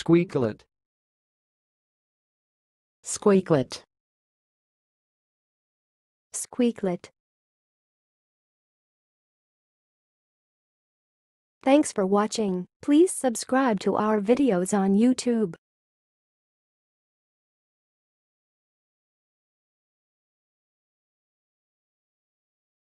squeaklet, squeaklet, squeaklet. Thanks for watching. Please subscribe to our videos on YouTube.